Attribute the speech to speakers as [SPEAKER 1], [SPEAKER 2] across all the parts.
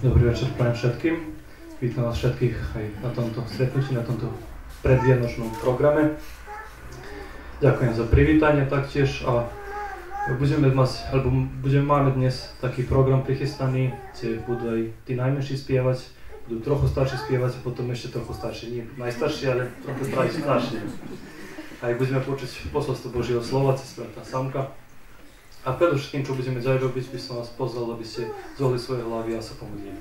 [SPEAKER 1] Dobrý večer prajem všetkým. Vítam vás všetkých aj na tomto stretnutí, na tomto predvianočnom programe. Ďakujem za privítanie taktiež a máme dnes taký program prichystaný, kde budú aj tí najmenší spievať, budú trochu starší spievať a potom ešte trochu starší, nie najstarší, ale trochu starší. Aj budeme počuť posolstvo Božieho slova cez brata Samka. A predovšetkým, čo budeme ďalej robiť, by som vás pozval, aby ste zvolili svoje hlavy a sa pomodlíme.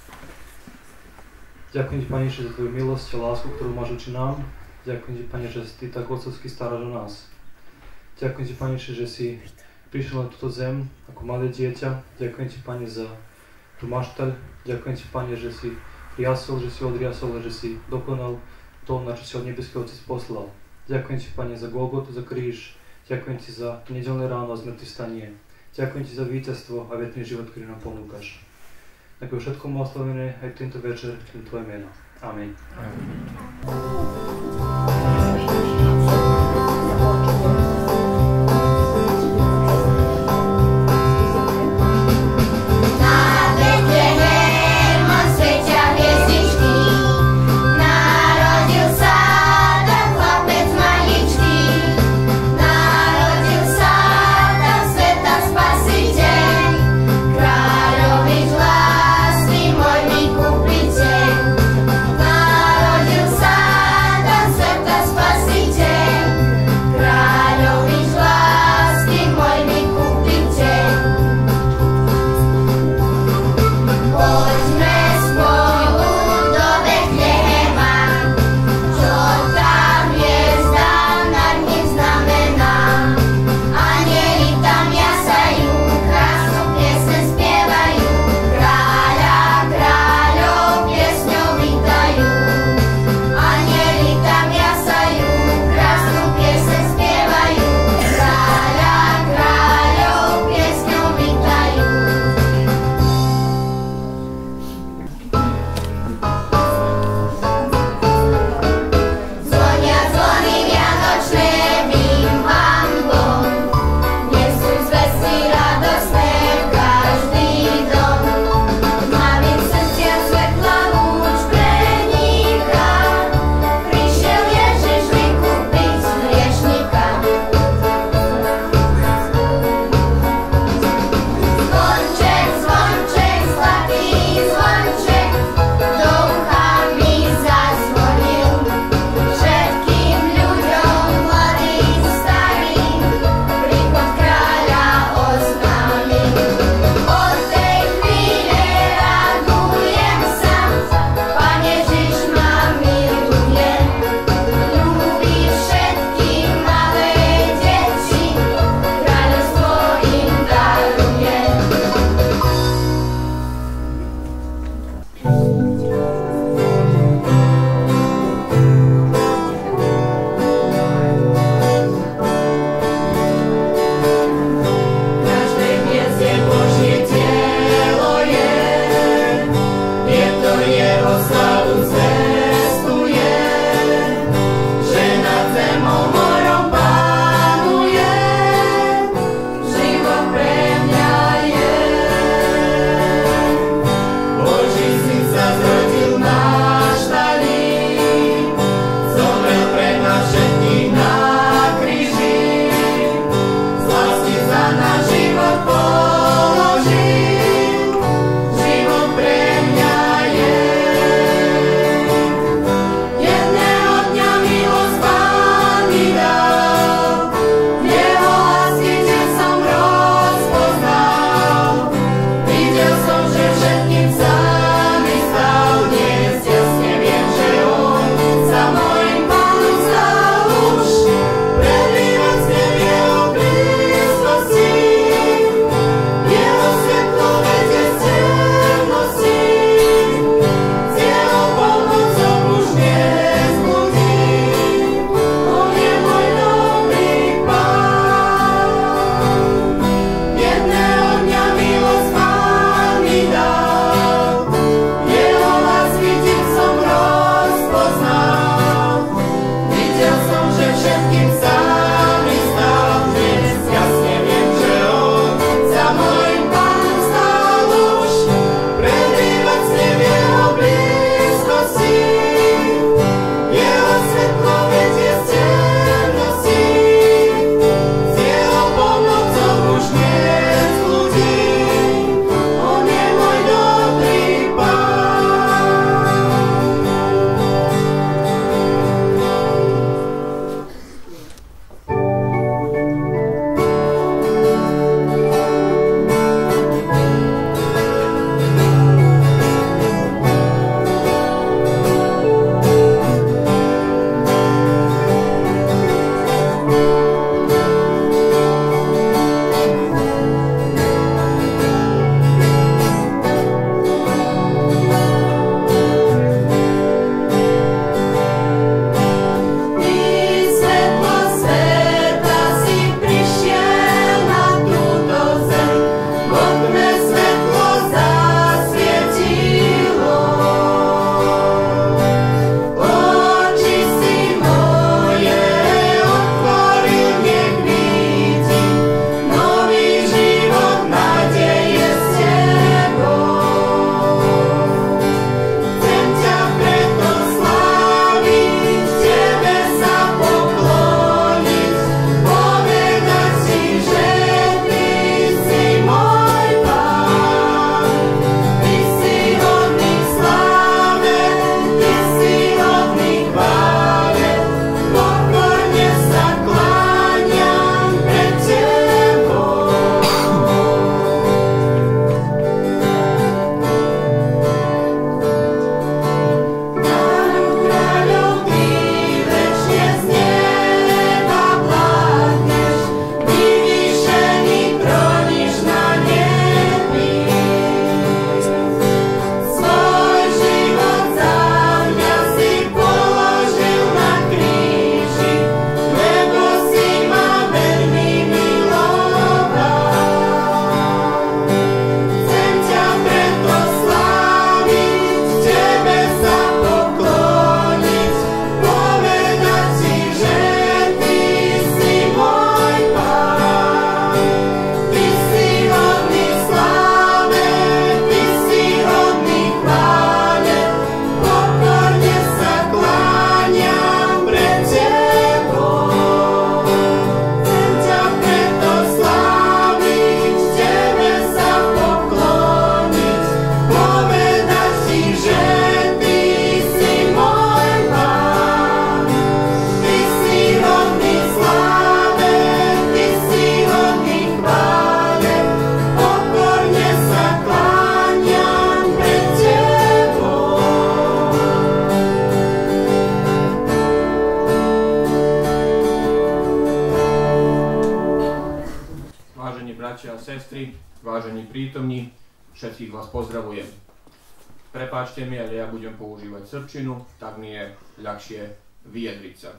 [SPEAKER 1] Ďakujem ti, Pane, za tvoju milosť a lásku, ktorú máš voči nám. Ďakujem ti, Pane, že ty tak otcovsky staráš o nás. Ďakujem ti, Pane, že si prišiel na túto zem ako malé dieťa. Ďakujem ti, Pane, za tú maštaľ. Ďakujem ti, Pane, že si priasol, že si odriasol a že si dokonal to, na čo si od nebeského Otec poslal. Ďakujem ti, Pane, za Golgotu, za kríž. Ďakujem ti za nedeľné ráno a zmrtvý stanie. Ďakujem ti za víťazstvo a večný život, ktorý nám ponúkaš. Ďakujem všetkom oslovené aj tento večer v tvoje meno. Amen.
[SPEAKER 2] Narodil sestri, vážení prítomní, všetkých vás pozdravujem. Prepáčte mi, ale ja budem používať srpčinu, tak mi je ľahšie vyjadriť sa.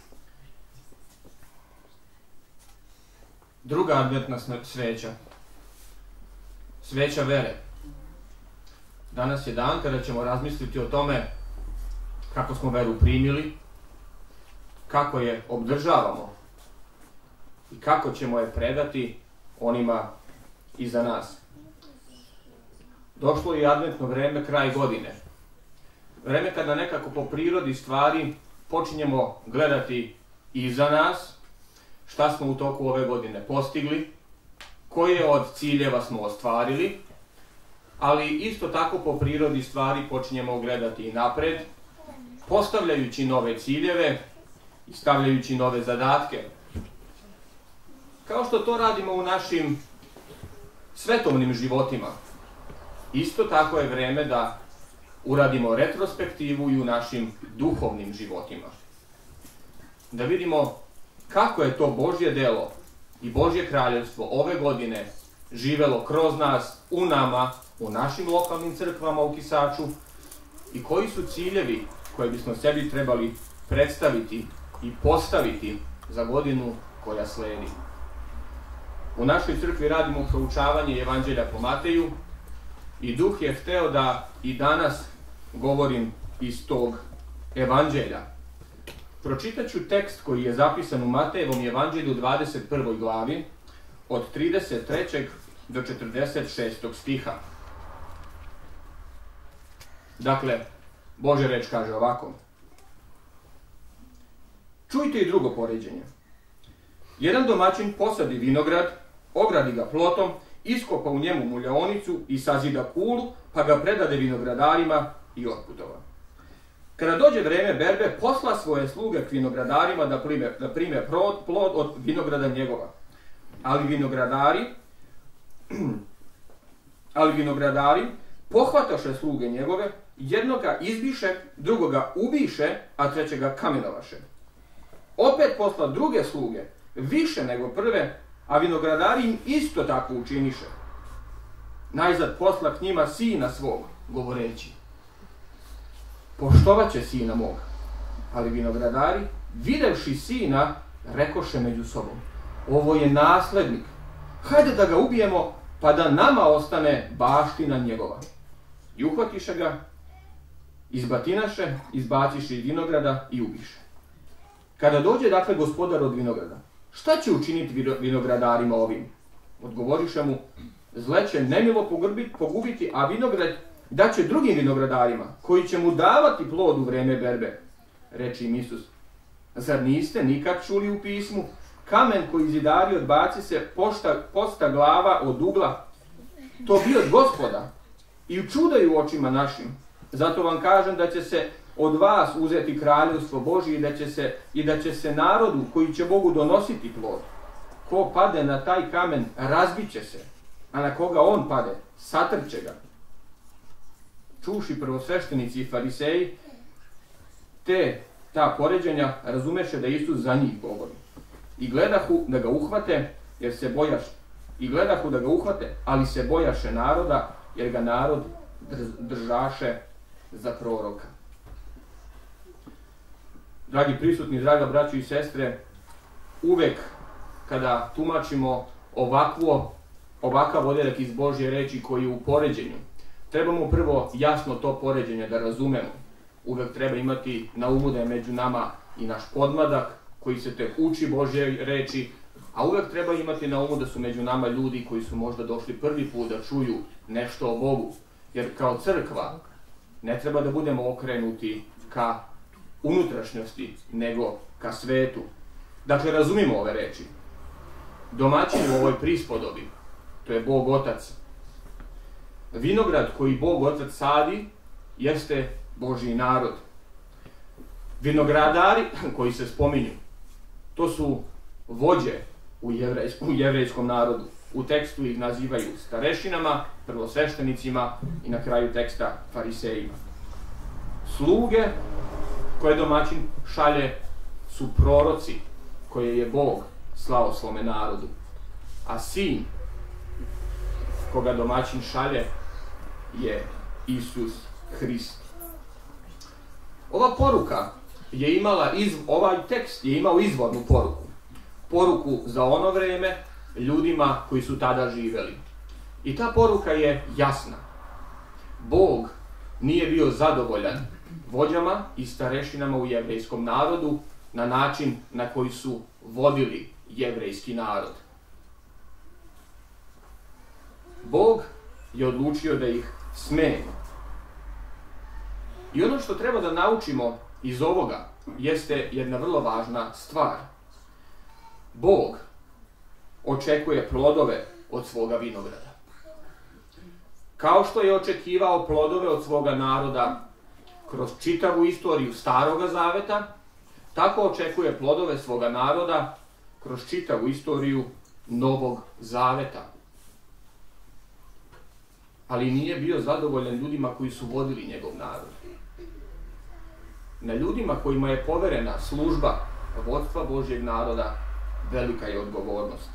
[SPEAKER 2] Druga adventna sveća. Sveća vere. Danas je dan kada ćemo razmisliti o tome kako smo veru primili, kako je obdržavamo i kako ćemo je predati onima iza nas. Došlo je i adventno vreme, kraj godine. Vreme kada nekako po prirodi stvari počinjemo gledati iza nas, šta smo u toku ove godine postigli, koje od ciljeva smo ostvarili, ali isto tako po prirodi stvari počinjemo gledati i napred, postavljajući nove ciljeve i stavljajući nove zadatke. Kao što to radimo u našim svetovnim životima, isto tako je vreme da uradimo retrospektivu i u našim duhovnim životima. Da vidimo kako je to Božje delo i Božje kraljevstvo ove godine živelo kroz nas, u nama, u našim lokalnim crkvama u Kisaču i koji su ciljevi koje bismo sebi trebali predstaviti i postaviti za godinu koja sledi. U našoj crkvi radimo proučavanje Evanđelja po Mateju i Duh je hteo da i danas govorim iz tog Evanđelja. Pročitat ću tekst koji je zapisan u Matejevom Evanđelju 21. glavi od 33. do 46. stiha. Dakle, Božja reč kaže ovako. Čujte i drugo poređenje. Jedan domaćin posadi vinograd, ogradi ga plotom, iskopa u njemu muljaonicu i sazida kulu, pa ga predade vinogradarima i otputova. Kada dođe vreme berbe, posla svoje sluge k vinogradarima da prime plod od vinograda njegova. Ali vinogradari pohvataše sluge njegove, jednoga izbiše, drugoga ubiše, a trećega kamenovaše. Opet posla druge sluge, više nego prve, a vinogradari im isto tako učiniše. Najzad posla k njima sina svog, govoreći: poštovat će sina moga. Ali vinogradari, videvši sina, rekoše među sobom: ovo je naslednik, hajde da ga ubijemo, pa da nama ostane baština njegova. I uhvatiše ga, izbatinaše, izbaciše iz vinograda i ubiše. Kada dođe dakle gospodar od vinograda, šta će učiniti vinogradarima ovim? Odgovoriše mu: zle će nemilo pogubiti, a vinograd daće drugim vinogradarima, koji će mu davati plod u vreme berbe. Reče im Isus: zar niste nikad čuli u pismu, kamen koji zidari odbaci se posta glava od ugla? To bi od Gospoda i čudaju u očima našim. Zato vam kažem da će se od vas uzeti kraljevstvo Božje i da će se narodu koji će Bogu donositi plod. Ko pade na taj kamen, razbit će se, a na koga on pade, satrče ga. Čuši prvosveštenici i fariseji ta poređenja, razumeše da Isus za njih govori. I gledahu da ga uhvate, ali se bojaše naroda, jer ga narod držaše za proroka. Dragi prisutni, draga braćo i sestre, uvek kada tumačimo ovakav odeljak iz Božje reči koji je u poređenju, trebamo prvo jasno to poređenje da razumemo. Uvek treba imati na umu da je među nama i naš podmladak koji se tek uči Božje reči, a uvek treba imati na umu da su među nama ljudi koji su možda došli prvi put da čuju nešto o Bogu. Jer kao crkva ne treba da budemo okrenuti ka unutrašnjosti, nego ka svetu. Dakle, razumimo ove reči. Domaćin u ovoj prispodobi, to je Bog Otac. Vinograd koji Bog Otac sadi jeste Božji narod. Vinogradari koji se spominju, to su vođe u jevrejskom narodu. U tekstu ih nazivaju starešinama, prvosveštenicima i na kraju teksta farisejima. Sluge koje domaćin šalje su proroci koje je Bog slao svome narodu. A sin koga domaćin šalje je Isus Hrist. Ova poruka je imala, ovaj tekst je imao izvornu poruku. Poruku za ono vreme ljudima koji su tada živeli. I ta poruka je jasna. Bog nije bio zadovoljan vođama i starešinama u jevrejskom narodu na način na koji su vodili jevrejski narod. Bog je odlučio da ih smeni. I ono što treba da naučimo iz ovoga jeste jedna vrlo važna stvar. Bog očekuje plodove od svoga vinograda. Kao što je očekivao plodove od svoga naroda kroz čitavu istoriju Staroga Zaveta, tako očekuje plodove svoga naroda kroz čitavu istoriju Novog Zaveta. Ali nije bio zadovoljan ljudima koji su vodili njegov narod. Na ljudima kojima je poverena služba vodstva Božjeg naroda velika je odgovornost.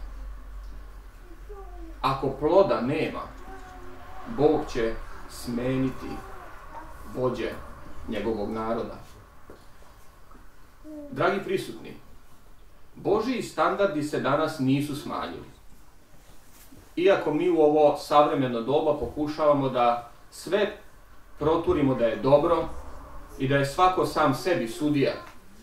[SPEAKER 2] Ako ploda nema, Bog će smeniti vođe njegovog naroda. Dragi prisutni, Božji standardi se danas nisu smanjili. Iako mi u ovo savremeno doba pokušavamo da sve proturimo da je dobro i da je svako sam sebi sudija,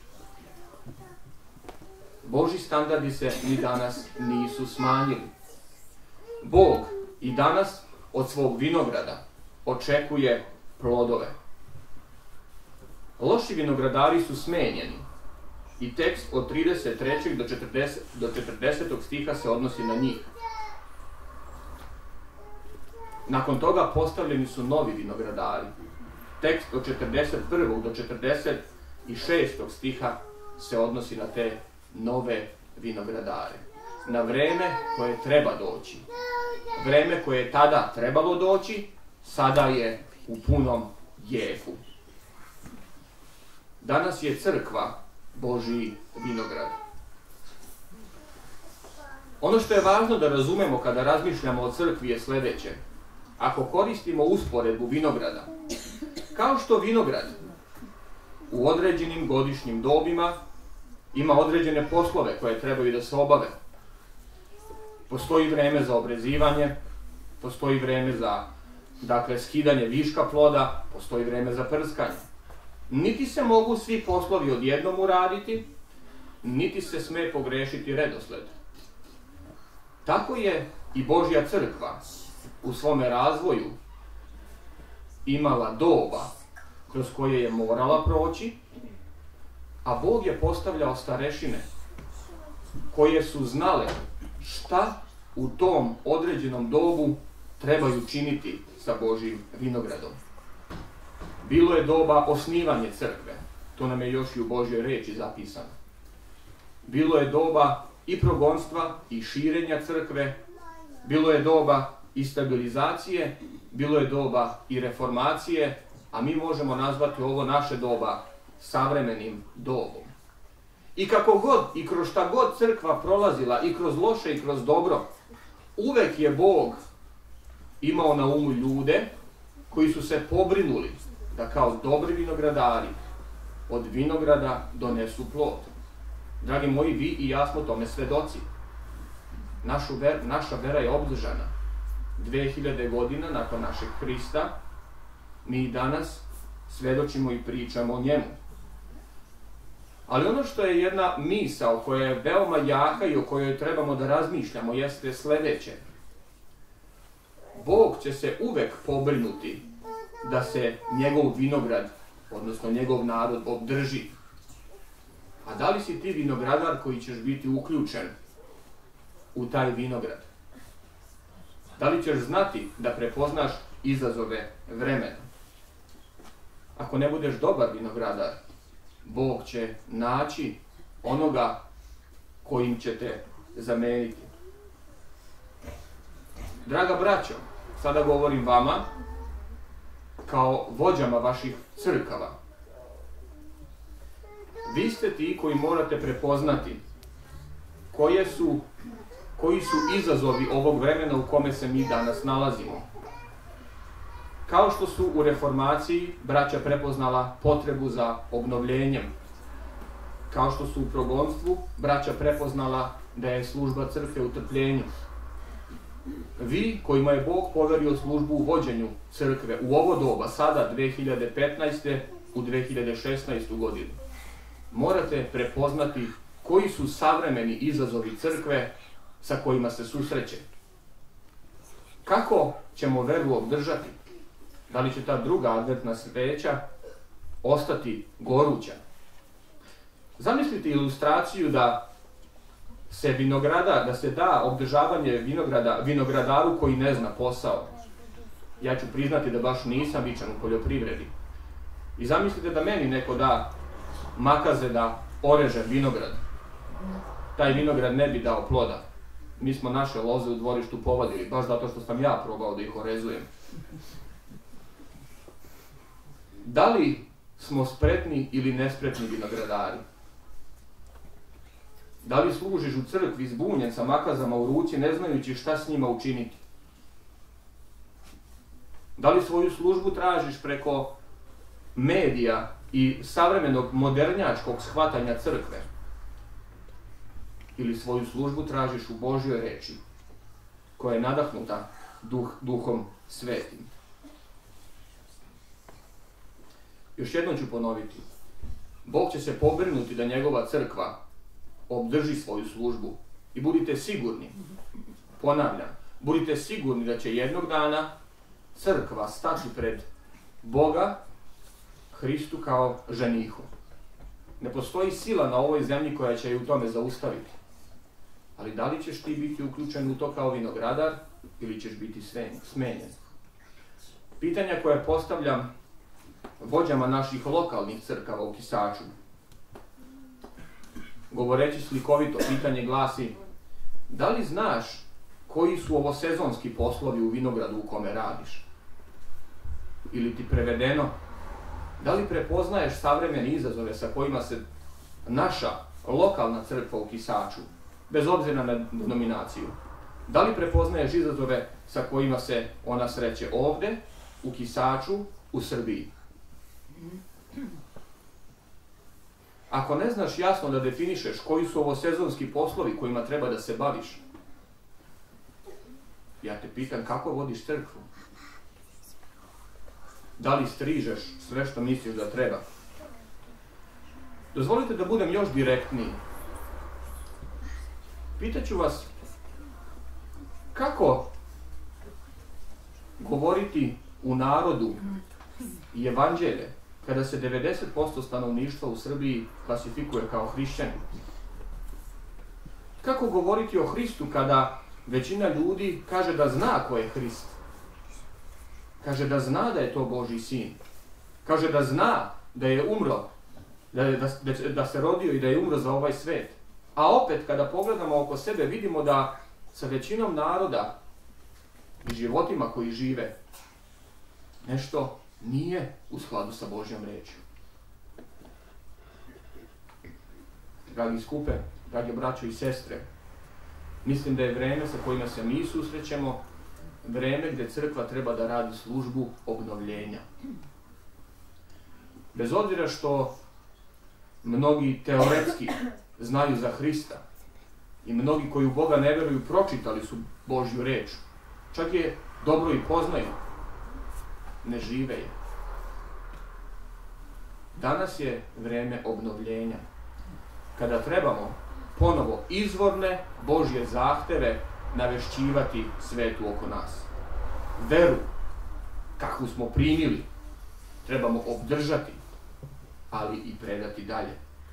[SPEAKER 2] Božji standardi se ni danas nisu smanjili. Bog i danas od svog vinograda očekuje plodove. Loši vinogradari su smenjeni i tekst od 33. do 40. stiha se odnosi na njih. Nakon toga postavljeni su novi vinogradari. Tekst od 41. do 46. stiha se odnosi na te nove vinogradare. Na vreme koje treba doći. Vreme koje je tada trebalo doći, sada je u punom jeku. Danas je crkva Božji vinograd. Ono što je važno da razumemo kada razmišljamo o crkvi je sljedeće. Ako koristimo usporedbu vinograda, kao što vinograd u određenim godišnjim dobima ima određene poslove koje trebaju da se obave. Postoji vreme za obrezivanje, postoji vreme za skidanje viška ploda, postoji vreme za prskanje. Niti se mogu svi poslovi odjednom uraditi, niti se sme pogrešiti redosled. Tako je i Božja crkva u svome razvoju imala doba kroz koje je morala proći, a Bog je postavljao starešine koje su znale šta u tom određenom dobu trebaju činiti sa Božjim vinogradom. Bilo je doba osnivanje crkve, to nam je još i u Božjoj reči zapisano. Bilo je doba i progonstva i širenja crkve, bilo je doba i stabilizacije, bilo je doba i reformacije, a mi možemo nazvati ovo naše doba savremenim dobom. I kako god i kroz šta god crkva prolazila, i kroz loše i kroz dobro, uvek je Bog imao na umu ljude koji su se pobrinuli da kao dobri vinogradari od vinograda donesu plod. Dragi moji, vi i ja smo tome svedoci. Naša vera je obdržana. 2000 godina nakon našeg Hrista, mi danas svedočimo i pričamo o njemu. Ali ono što je jedna misao koja je veoma jaka i o kojoj trebamo da razmišljamo jeste sljedeće. Bog će se uvek pobrinuti da se njegov vinograd, odnosno njegov narod, obdrži. A da li si ti vinogradar koji ćeš biti uključen u taj vinograd? Da li ćeš znati da prepoznaš izazove vremena? Ako ne budeš dobar vinogradar, Bog će naći onoga kojim će te zameniti. Draga braćo, sada govorim vama kao vođama vaših crkava. Vi ste ti koji morate prepoznati koje su koji su izazovi ovog vremena u kome se mi danas nalazimo. Kao što su u reformaciji braća prepoznala potrebu za obnovljenjem, kao što su u progonstvu braća prepoznala da je služba crkve u trpljenju. Vi, kojima je Bog poverio službu u vođenju crkve u ovo doba, sada 2015. u 2016. godinu, morate prepoznati koji su savremeni izazovi crkve sa kojima se susreće. Kako ćemo veru obdržati? Da li će ta druga adventna sveća ostati goruća? Zamislite ilustraciju da se da obdržavanje vinogradaru koji ne zna posao. Ja ću priznati da baš nisam vičan u poljoprivredi. I zamislite da meni neko da makaze da oreže vinograd. Taj vinograd ne bi dao ploda. Mi smo naše loze u dvorištu povadili, baš zato što sam ja probao da ih orezujem. Da li smo spretni ili nespretni vinogradari? Da li služiš u crkvi zbunjen sa makazama u ruci, ne znajući šta s njima učiniti? Da li svoju službu tražiš preko medija i savremenog modernjačkog shvatanja crkve? Ili svoju službu tražiš u Božjoj reči, koja je nadahnuta Duhom Svetim? Još jednom ću ponoviti. Bog će se pobrinuti da njegova crkva obdrži svoju službu. I budite sigurni, ponavljam, budite sigurni da će jednog dana crkva stati pred Boga, Hristu kao ženihu. Ne postoji sila na ovoj zemlji koja će je u tome zaustaviti. Ali da li ćeš ti biti uključen u to kao vinogradar ili ćeš biti smenjen? Pitanja koje postavljam vođama naših lokalnih crkava u Kisaču. Govoreći slikovito, pitanje glasi: da li znaš koji su ovo sezonski poslovi u vinogradu u kome radiš? Ili ti prevedeno, da li prepoznaješ savremene izazove sa kojima se naša lokalna crkva u Kisaču, bez obzira na denominaciju, da li prepoznaješ izazove sa kojima se ona sreće ovde, u Kisaču, u Srbiji? Ako ne znaš jasno da definišeš koji su ovo sezonski poslovi kojima treba da se baviš, ja te pitam kako vodiš crkvu? Da li strižeš sve što misliš da treba? Dozvolite da budem još direktniji. Pitaću vas, kako govoriti u narodu i evanđelje kada se 90% stanovništva u Srbiji klasifikuje kao hrišćani? Kako govoriti o Hristu kada većina ljudi kaže da zna ko je Hrist? Kaže da zna da je to Božji sin. Kaže da zna da je umro, da se rodio i da je umro za ovaj svet. A opet kada pogledamo oko sebe vidimo da sa većinom naroda i životima koji žive nešto nije u skladu sa Božjom rečju. Dragi skupe, dragi braćo i sestre, mislim da je vreme sa kojima se mi susrećemo vreme gdje crkva treba da radi službu obnovljenja. Bez obzira što mnogi teoretski znaju za Hrista i mnogi koji u Boga ne veruju pročitali su Božju reč, čak je dobro i poznaju, ne žive je. Danas je vreme obnovljenja, kada trebamo ponovo izvorne Božje zahteve navešćivati svetu oko nas. Veru, kakvu smo primili, trebamo obdržati, ali i predati dalje.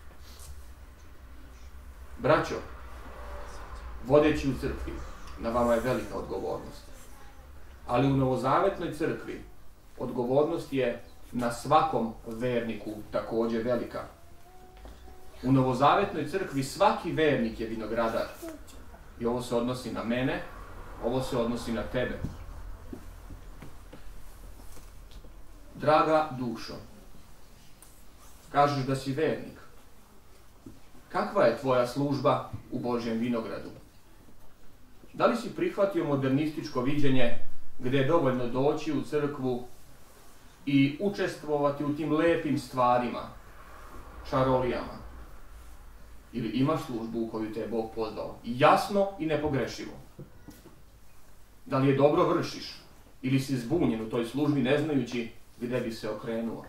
[SPEAKER 2] Braćo, vodeći u crkvi, na vama je velika odgovornost. Ali u novozavetnoj crkvi odgovornost je na svakom verniku također velika. U novozavetnoj crkvi svaki vernik je vinogradar. I ovo se odnosi na mene, ovo se odnosi na tebe. Draga dušo, kažeš da si vernik. Kakva je tvoja služba u Božjem vinogradu? Da li si prihvatio modernističko viđenje gdje je dovoljno doći u crkvu i učestvovati u tim lepim stvarima, čarolijama? Ili imaš službu u koju te je Bog pozvao? Jasno i nepogrešivo. Da li je dobro vršiš? Ili si zbunjen u toj službi ne znajući gdje bi se okrenuo?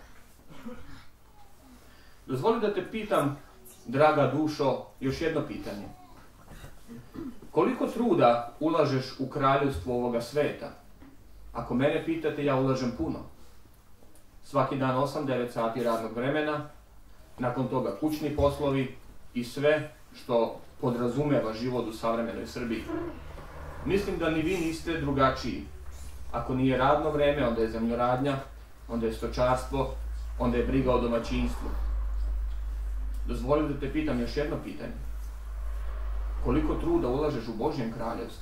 [SPEAKER 2] Dozvoli da te pitam, draga dušo, još jedno pitanje. Koliko truda ulažeš u kraljevstvo ovoga sveta? Ako mene pitate, ja ulažem puno. Svaki dan 8-9 sati radnog vremena, nakon toga kućni poslovi i sve što podrazumeva život u savremenoj Srbiji. Mislim da ni vi niste drugačiji. Ako nije radno vreme, onda je zemljoradnja, onda je stočarstvo, onda je briga o domaćinstvu. Dozvoli da te pitam još jedno pitanje. Koliko truda ulažeš u Božjem kraljevstvu?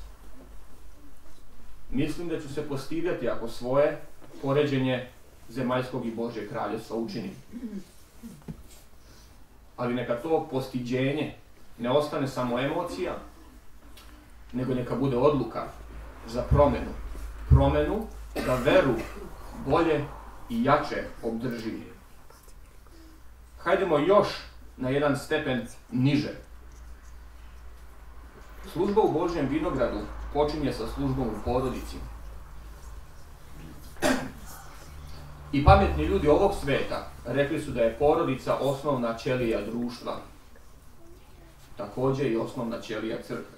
[SPEAKER 2] Mislim da ću se postidjeti ako svoje poređenje zemaljskog i Božjeg kraljevstva učinim. Ali neka to postiđenje ne ostane samo emocija, nego neka bude odluka za promjenu. Promjenu da veru bolje i jače obdrži. Hajdemo još na jedan stepen niže. Služba u Božjem vinogradu počinje sa službom u porodici. I pametni ljudi ovog sveta rekli su da je porodica osnovna ćelija društva. Također i osnovna ćelija crkve.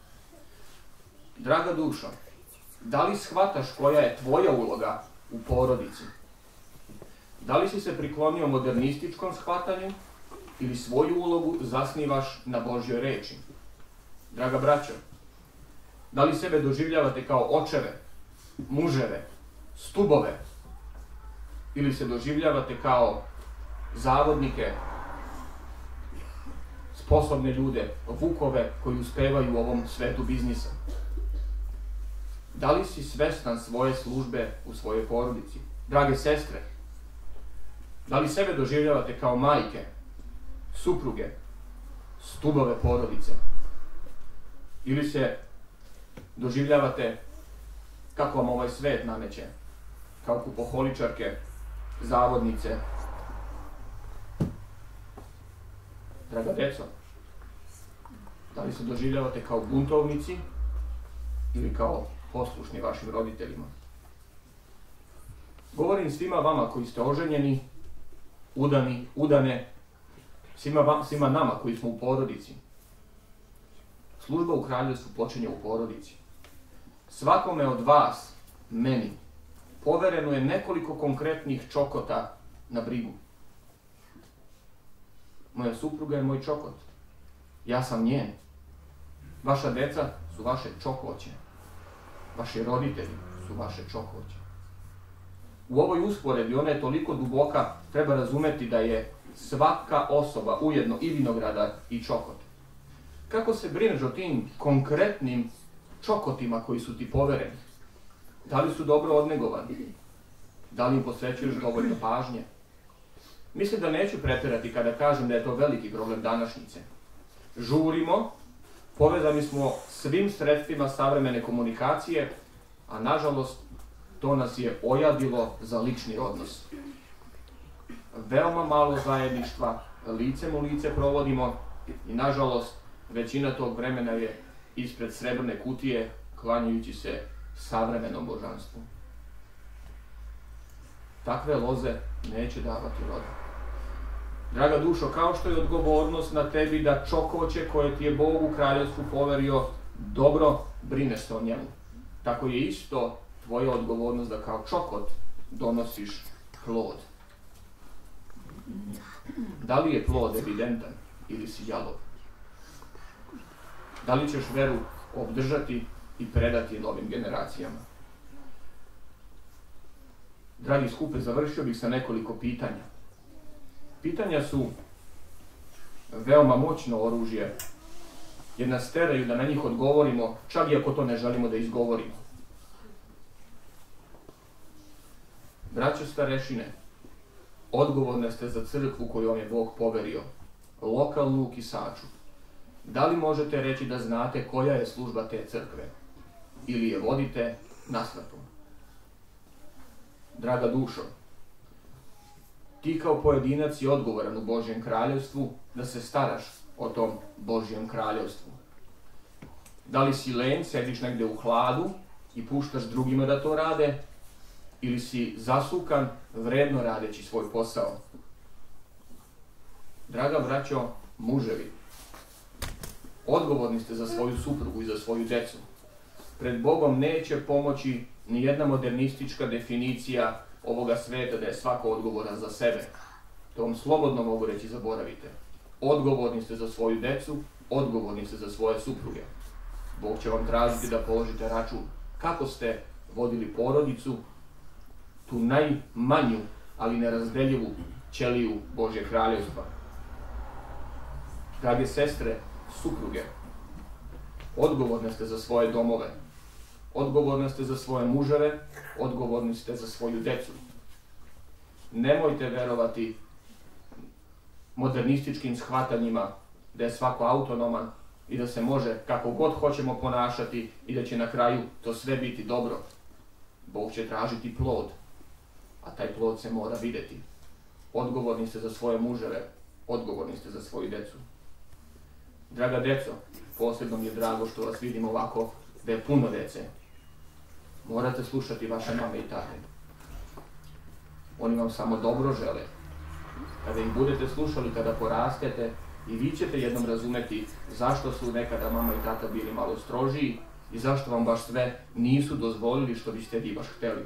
[SPEAKER 2] Draga dušo, da li shvataš koja je tvoja uloga u porodici? Da li si se priklonio modernističkom shvatanju ili svoju ulogu zasnivaš na Božjoj reči? Draga braćo, da li sebe doživljavate kao očeve, muževe, stubove ili se doživljavate kao zavodnike, sposobne ljude, vukove koji uspevaju u ovom svetu biznisa? Da li si svestan svoje službe u svojoj porodici? Drage sestre, da li sebe doživljavate kao majke, supruge, stubove porodice? Ili se doživljavate kako vam ovaj svet nameće, kao kupoholičarke, zavodnice? Draga deco, da li se doživljavate kao buntovnici ili kao poslušni vašim roditeljima? Govorim svima vama koji ste oženjeni, udane, svima nama koji smo u porodici. Služba u kraljevstvu počinje u porodici. Svakome od vas, meni, povereno je nekoliko konkretnih čokota na brigu. Moja supruga je moj čokot. Ja sam njen. Vaša deca su vaše čokoće. Vaši roditelji su vaše čokoće. U ovoj usporedbi, ona je toliko duboka, treba razumeti da je svaka osoba ujedno i vinogradar i čokot. Kako se brineš o tim konkretnim čokotima koji su ti povereni? Da li su dobro odnegovani? Da li im posvećuješ dovoljno pažnje? Mislim da neću pretjerati kada kažem da je to veliki problem današnjice. Žurimo, povezani smo svim sredstvima savremene komunikacije, a nažalost to nas je ojadilo za lični odnos. Veoma malo zajedništva, licem u lice provodimo i nažalost većina tog vremena je ispred srebrne kutije, klanjajući se savremenom božanstvu. Takve loze neće davati roda. Draga dušo, kao što je odgovornost na tebi da čokoće koje ti je Bog u kraljevstvu poverio, dobro brineš se o njemu, tako je isto tvoja odgovornost da kao čokot donosiš plod. Da li je plod evidentan ili si jalov? Da li ćeš veru obdržati i predati novim generacijama? Dragi skupe, završio bih sa nekoliko pitanja. Pitanja su veoma moćno oružje, jer nas teraju da na njih odgovorimo, čak i ako to ne želimo da izgovorimo. Braćo starešine, odgovorne ste za crkvu koju vam je Bog poverio, lokalnu u Kisaču. Da li možete reći da znate koja je služba te crkve? Ili je vodite naslepo? Draga dušo, ti kao pojedinac si odgovoran u Božjem kraljevstvu da se staraš o tom Božjem kraljevstvu. Da li si len, sediš negde u hladu i puštaš drugima da to rade, ili si zasukan, vredno radeći svoj posao? Draga braćo, muževi, odgovorni ste za svoju suprugu i za svoju decu. Pred Bogom neće pomoći ni jedna modernistička definicija ovoga sveta da je svako odgovoran za sebe. To vam slobodno mogu reći, zaboravite. Odgovorni ste za svoju decu, odgovorni ste za svoje supruge. Bog će vam tražiti da položite račun kako ste vodili porodicu, tu najmanju, ali nerazdeljivu ćeliju Božje kraljevstva. Drage sestre, supruge, odgovorne ste za svoje domove, odgovorne ste za svoje muževe, odgovorni ste za svoju decu. Nemojte verovati modernističkim shvatanjima da je svako autonoman i da se može kako god hoćemo ponašati i da će na kraju to sve biti dobro. Bog će tražiti plod, a taj plod se mora vidjeti. Odgovorni ste za svoje muževe, odgovorni ste za svoju decu. Draga deco, posebno mi je drago što vas vidim ovako, da je puno dece. Morate slušati vaše mame i tate. Oni vam samo dobro žele. Kada ih budete slušali, kada porastete, i vi ćete jednom razumeti zašto su nekada mama i tata bili malo strožiji i zašto vam baš sve nisu dozvolili što biste vi baš hteli.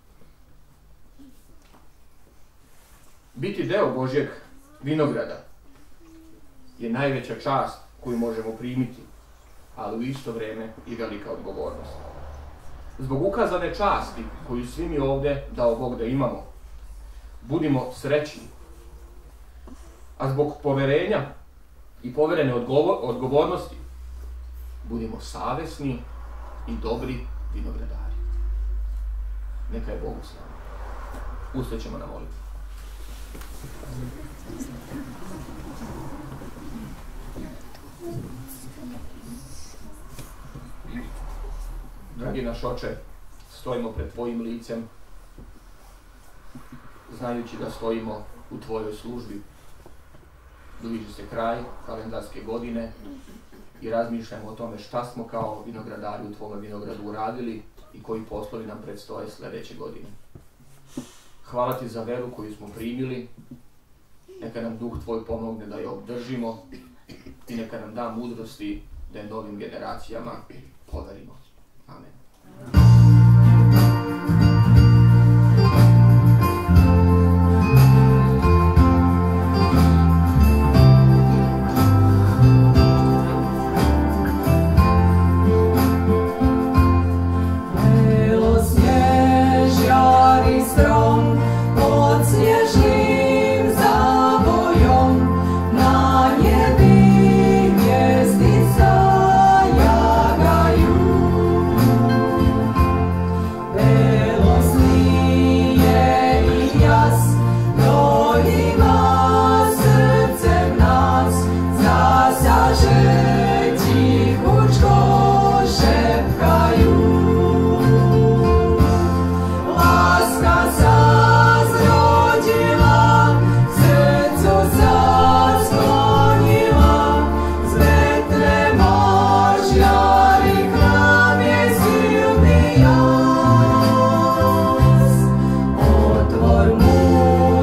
[SPEAKER 2] Biti deo Božjeg vinograda je najveća čast koju možemo primiti, ali u isto vrijeme i velika odgovornost. Zbog ukazane časti koju svi mi ovdje dao Bog da imamo, budimo srećni. A zbog poverenja i poverene odgovornosti, budimo savesni i dobri vinogradari. Neka je Bogu slava. Ustaćemo na molitvu. Dragi naš Oče, stojimo pred Tvojim licem, znajući da stojimo u Tvojoj službi. Bliži se kraj kalendarske godine i razmišljamo o tome šta smo kao vinogradari u Tvome vinogradu uradili i koji poslovi nam predstoje sljedeće godine. Hvala Ti za veru koju smo primili, neka nam Duh Tvoj pomogne da je obdržimo i neka nam da mudrosti da je novim generacijama poverimo. Amen.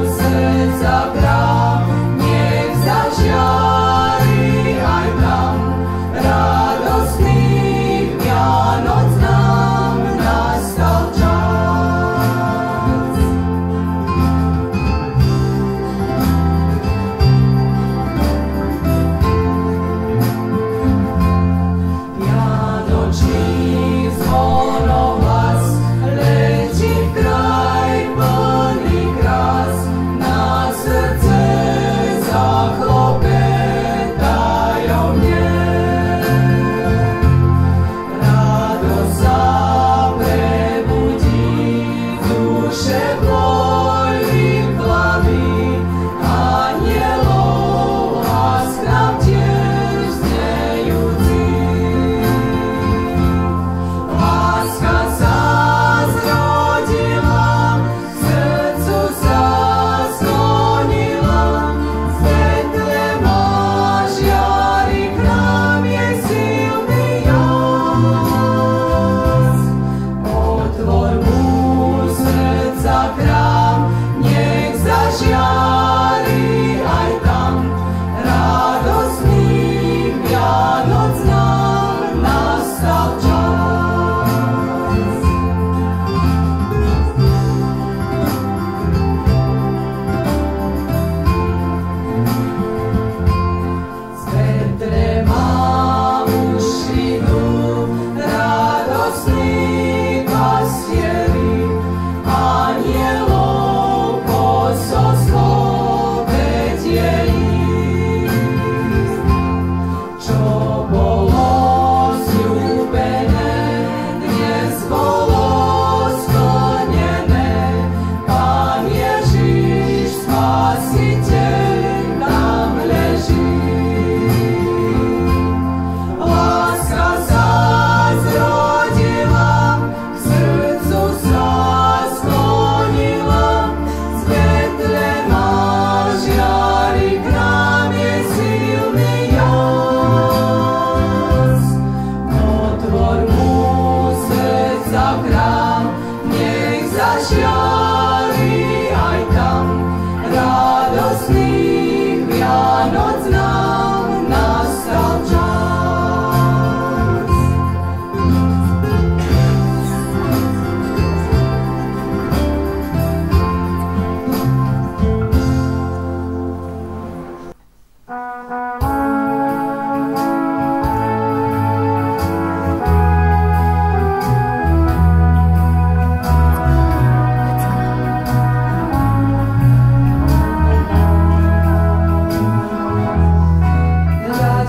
[SPEAKER 3] Zažari, aj tam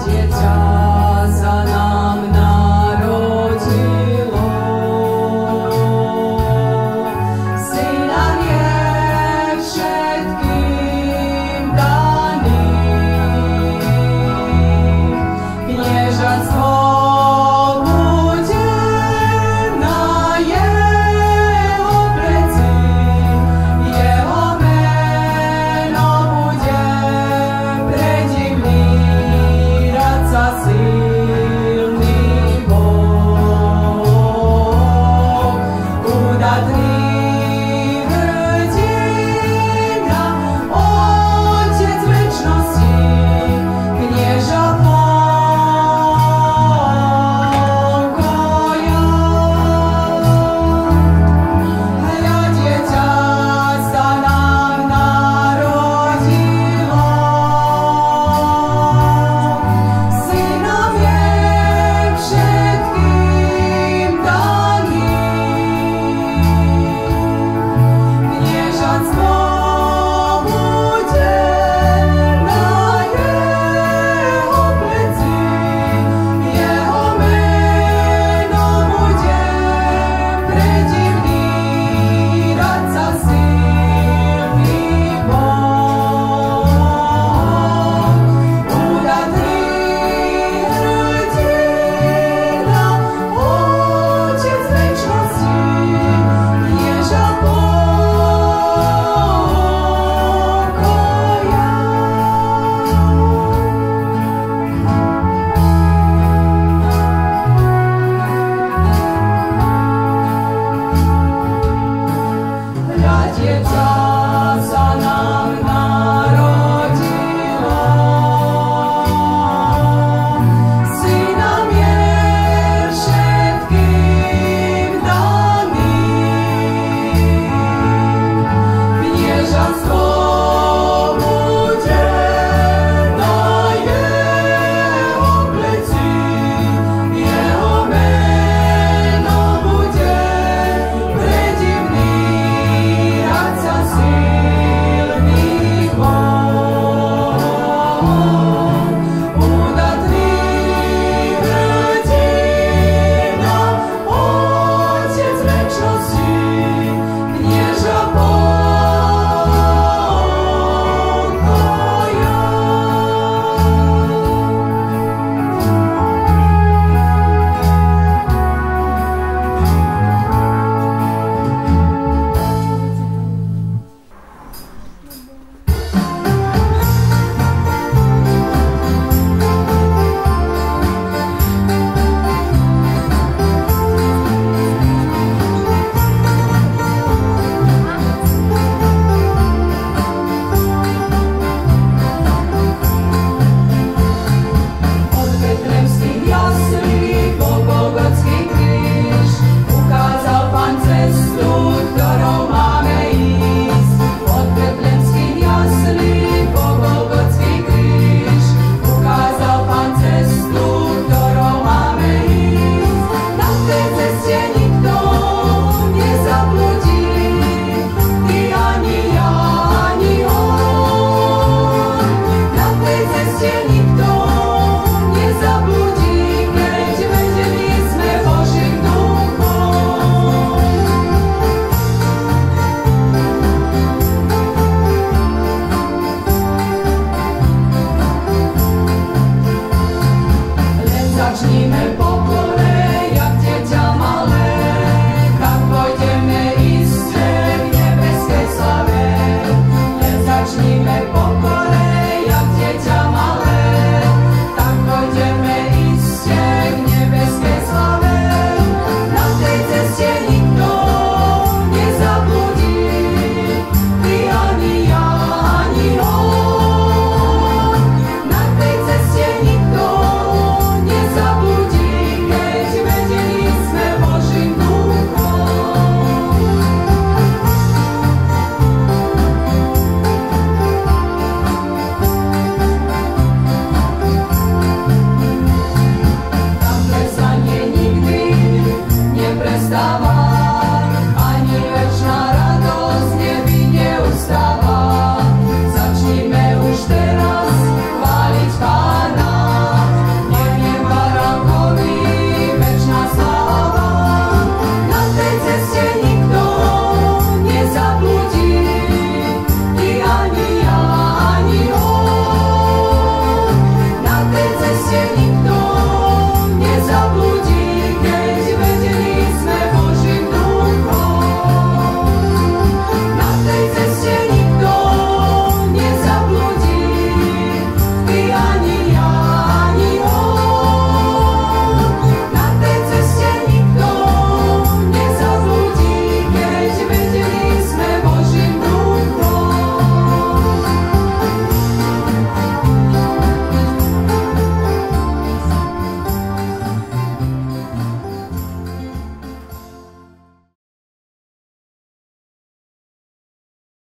[SPEAKER 3] dieťa.